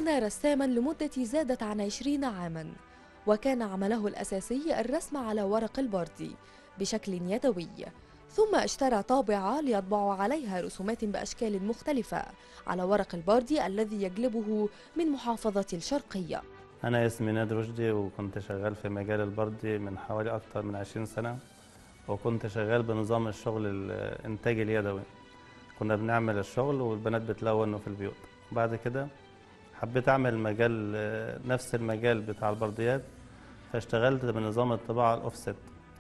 كان رساما لمدة زادت عن 20 عاما، وكان عمله الأساسي الرسم على ورق البردي بشكل يدوي، ثم اشترى طابعة ليطبع عليها رسومات بأشكال مختلفة على ورق البردي الذي يجلبه من محافظة الشرقية. أنا اسمي نادي رشدي، وكنت شغال في مجال البردي من حوالي أكثر من 20 سنة، وكنت شغال بنظام الشغل الإنتاج اليدوي. كنا بنعمل الشغل والبنات بتلونه في البيوت. بعد كده حبيت أعمل مجال نفس المجال بتاع البرديات، فاشتغلت بنظام الطباعة الأوفست،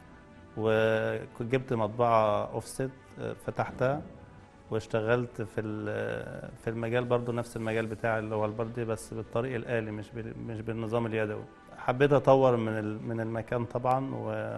وجبت مطبعة أوفست فتحتها واشتغلت في المجال برضو نفس المجال بتاعي اللي هو البردي، بس بالطريق الآلي مش بالنظام اليدوي. حبيت أطور من المكان طبعا،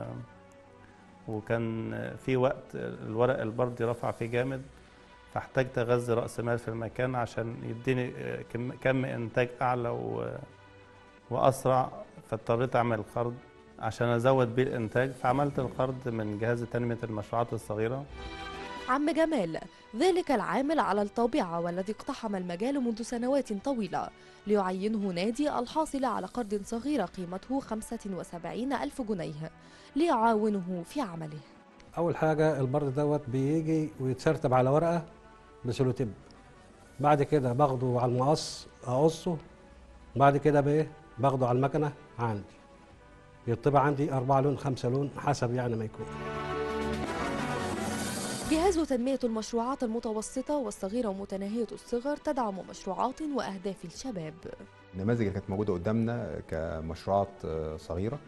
وكان في وقت الورق البردي رفع فيه جامد، فاحتجت أغذي رأس مال في المكان عشان يديني كم إنتاج أعلى وأسرع، فاضطريت أعمل قرض عشان أزود بيه الإنتاج، فعملت القرض من جهاز تنمية المشروعات الصغيرة. عم جمال ذلك العامل على الطابعة والذي اقتحم المجال منذ سنوات طويلة ليعينه نادي الحاصل على قرض صغير قيمته 75,000 جنيه ليعاونه في عمله. أول حاجة البرد دوت بيجي ويتسرتب على ورقة بسلوتيب، بعد كده باخده على المقص أقصه، بعد كده باخده على المكنة عندي يطبع عندي 4 لون 5 لون حسب يعني ما يكون. جهاز تنمية المشروعات المتوسطة والصغيرة ومتناهية الصغر تدعم مشروعات وأهداف الشباب. النماذج اللي كانت موجودة قدامنا كمشروعات صغيرة،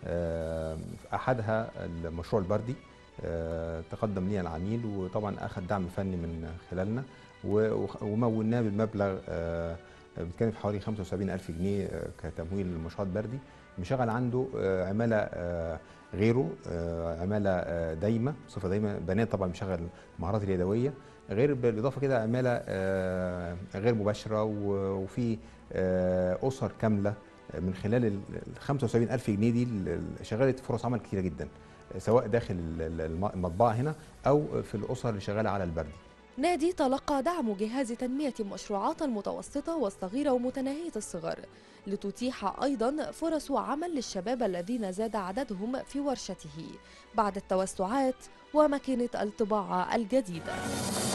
أحدها المشروع البردي، تقدم لي العميل وطبعا أخذ دعم فني من خلالنا ومولناه بمبلغ بيتكلم في حوالي 75,000 جنيه كتمويل لمشروعات بردي. مشغل عنده عمالة غيره، عمالة دايمة بصفة دايمة، بنات طبعا بيشغل المهارات اليدوية، غير بالإضافة كده عمالة غير مباشرة، وفي أسر كاملة من خلال ال 75,000 جنيه دي شغلت فرص عمل كتيرة جدا، سواء داخل المطبعة هنا أو في الأسر اللي شغالة على البردي. نادي تلقى دعم جهاز تنمية المشروعات المتوسطة والصغيرة ومتناهية الصغر لتتيح أيضا فرص عمل للشباب الذين زاد عددهم في ورشته بعد التوسعات وماكينة الطباعة الجديدة.